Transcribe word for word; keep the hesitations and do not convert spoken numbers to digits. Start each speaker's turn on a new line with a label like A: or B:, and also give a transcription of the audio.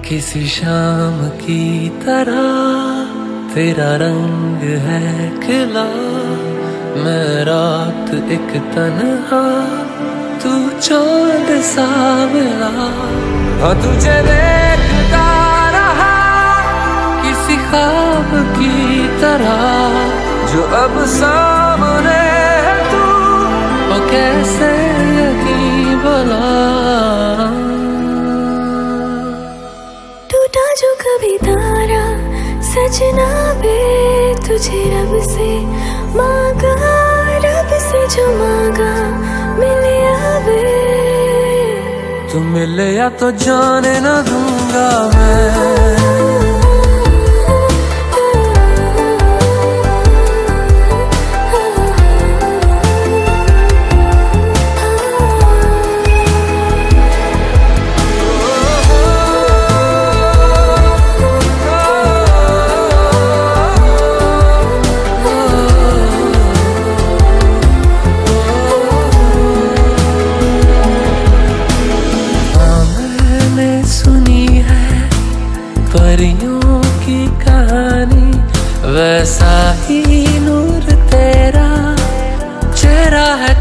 A: किसी शाम की तरह तेरा रंग है खिला, मैं रात एक तन्हा, तू चाँद सा मिला। हाँ तुझे देखता रहा किसी ख्वाब की तरह, जो अब सामने है तू, वो कैसे यकीन भला।
B: टूटा जो कभी तारा सजना बे, तुझे रब से मांगा, रब से जो मांगा मिले आवे।
A: तू मिले या तो जाने ना दूंगा मैं। परियों की कहानी वैसा ही नूर तेरा, चेहरा है